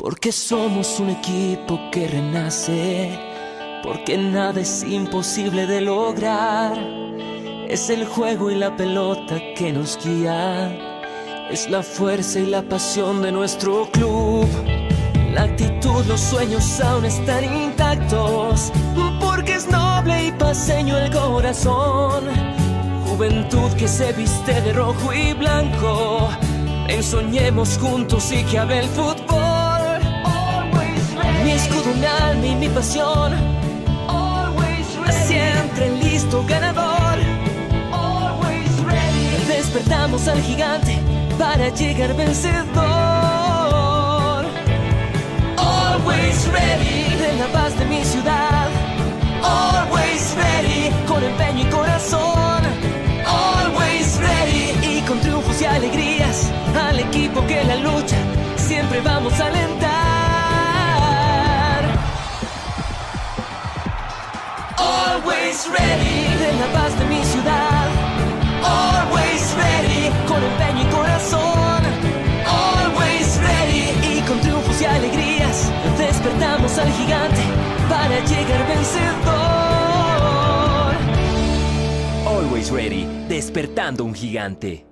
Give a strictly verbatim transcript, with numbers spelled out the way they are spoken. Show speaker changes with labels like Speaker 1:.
Speaker 1: Porque somos un equipo que renace, porque nada es imposible de lograr. Es el juego y la pelota que nos guía, es la fuerza y la pasión de nuestro club. La actitud, los sueños aún están intactos, porque es noble y paseño el corazón. Juventud que se viste de rojo y blanco, ven, soñemos juntos y que hable el fútbol. Mi escudo, mi alma y mi pasión, siempre listo, ganador. Despertamos al gigante para llegar vencedor. Always ready, de la paz de mi ciudad. Always ready, con empeño y corazón. Always ready, y con triunfos y alegrías, al equipo que la lucha siempre vamos a alentar. Always ready, de la paz de mi ciudad. Always ready, con empeño y corazón. Always ready, y con triunfos y alegrías, despertamos al gigante para llegar vencedor.
Speaker 2: Always ready, despertando un gigante.